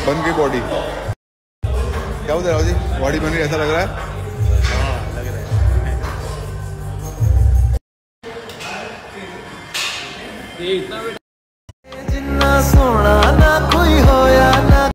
बन गई बॉडी। क्या बोलते राहुल जी, बॉडी बन गई ऐसा लग रहा है? हाँ लग रहा है। ये इतना जिन्ना सोना ना कोई होया